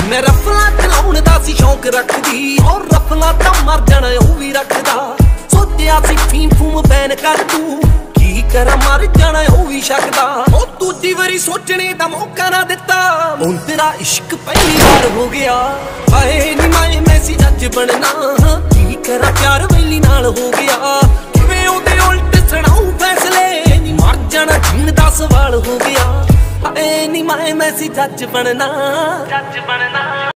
मैं रफला चलाउण दा सी शौक रखदी और रफला तां मर जाना ओह भी रखदा। सोचिया सी फीम फूम बैन कर तू की करा मर जाना ओह भी शकदा। ओ दूजी वारी सोचने दा मौका ना दिता हुण तेरा इश्क पहली बार हो गया। हाए नी माए मैं सी जज बनना की करा प्यार वैली नाल हो गया। किवें ओहदे उल्ट सुणाऊं फैसले नी मर जाना जीण दा सवाल हो गया। हाए नी माए मैं सी जज बनना।